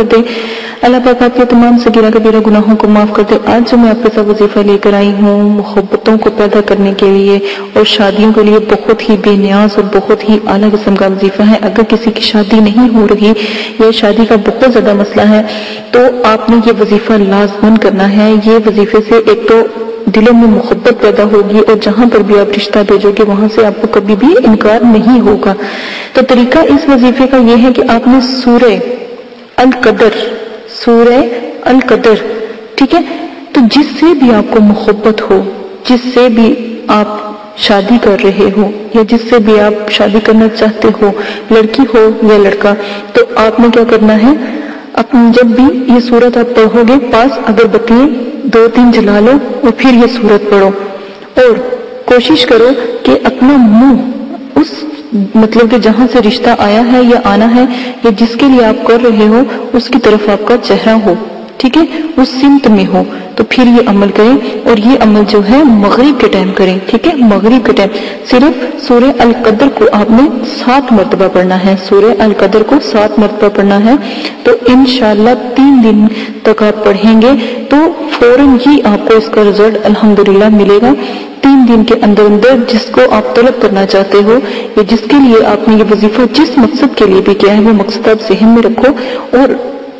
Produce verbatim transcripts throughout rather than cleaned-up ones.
कर दे। अल्लाह पाक आपके तमाम सगीरा कबीरा गुनाहों को माफ कर दे। आज जो मैं आपके साथ वजीफा लेकर आई हूँ मोहब्बतों को पैदा करने के लिए और शादियों के लिए बहुत ही बेनियाज और बहुत ही आला किस्म का वजीफा है। अगर किसी की शादी नहीं हो रही या शादी का बहुत ज्यादा मसला है तो आपने ये वजीफा लाजमन करना है। ये वजीफे से एक तो दिलों में मोहब्बत पैदा होगी और जहां पर भी आप रिश्ता भेजोगे वहां से आपको कभी भी इनकार नहीं होगा। तो तरीका इस वजीफे का यह है कि आपने सूरह अल कदर सूरह अल कदर, ठीक है, तो जिससे भी आपको मोहब्बत हो, जिससे भी आप शादी कर रहे हो या जिससे भी आप शादी करना चाहते हो, लड़की हो या लड़का, तो आपने क्या करना है, अपनी जब भी ये सूरत आप पढ़ोगे पास अगरबत्तियां दो तीन जला लो और फिर ये सूरत पढ़ो और कोशिश करो कि अपना मुंह उस मतलब कि जहां से रिश्ता आया है या आना है या जिसके लिए आप कर रहे हो उसकी तरफ आपका चेहरा हो, ठीक है, उस सिमत में हो। तो फिर ये अमल करें और ये अमल जो है मगरिब के टाइम करें, ठीक है, मगरिब के टाइम सिर्फ सूरह अल कदर को आपने सात मरतबा पढ़ना है। सूरह अल कदर को सात मरतबा पढ़ना है। तो इंशाअल्लाह तीन दिन तक आप पढ़ेंगे तो फौरन ही आपको इसका रिजल्ट अल्हम्दुलिल्लाह मिलेगा। तीन दिन के अंदर अंदर जिसको आप तलब करना चाहते हो या जिसके लिए आपने ये वजीफा जिस मकसद के लिए भी किया है वो मकसद आप ज़हन में रखो और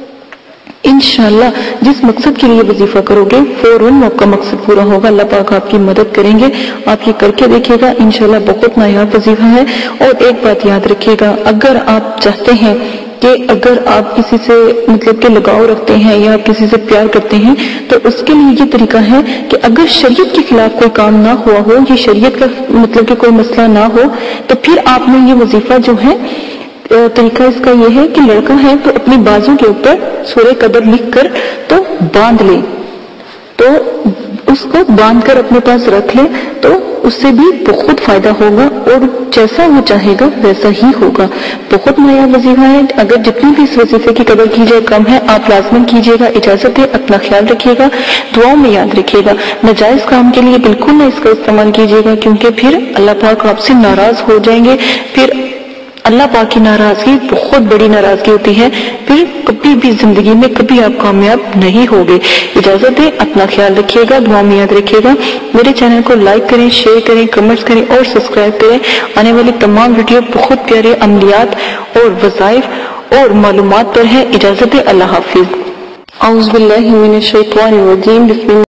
इंशाअल्लाह जिस मकसद के लिए वजीफा करोगे फौरन आपका मकसद पूरा होगा। अल्लाह पाक आपकी मदद करेंगे, आप ये करके देखिएगा, इंशाअल्लाह बहुत नायाब वजीफा है। और एक बात याद रखिएगा, अगर आप चाहते हैं कि अगर आप किसी से मतलब के लगाव रखते हैं या आप किसी से प्यार करते हैं तो उसके लिए ये तरीका है कि अगर शरीयत के खिलाफ कोई काम ना हुआ हो, ये शरीयत का मतलब कि कोई मसला ना हो, तो फिर आपने ये वजीफा जो है तरीका इसका ये है कि लड़का है तो अपनी बाजू के ऊपर सूरह कदर लिख कर तो बांध ले, तो उसको बांध कर अपने पास रख ले, तो उससे भी बहुत फायदा होगा और जैसा वो चाहेगा वैसा ही होगा। बहुत नया वजीफा है। अगर जितनी भी इस वजीफे की कदर की जाए कम है, आप लाजमन कीजिएगा। इजाजत है, अपना ख्याल रखिएगा, दुआओं में याद रखिएगा। नाजायज काम के लिए बिल्कुल ना इसका इस्तेमाल कीजिएगा क्योंकि फिर अल्लाह पाक आपसे नाराज हो जाएंगे। फिर अल्लाह पाक की नाराजगी बहुत बड़ी नाराजगी होती है, फिर कभी भी जिंदगी में कभी आप कामयाब नहीं होगे। इजाजत है, अपना ख्याल रखिएगा, दुआ में याद रखिएगा। मेरे चैनल को लाइक करें, शेयर करें, कमेंट्स करें और सब्सक्राइब करें। आने वाली तमाम वीडियो बहुत प्यारे अमलियात और वज़ाइफ और मालूमात पर है। इजाजत है, अल्लाह हाफिज। औज़ु बिल्लाहि मिनश शैतानिर रजीम।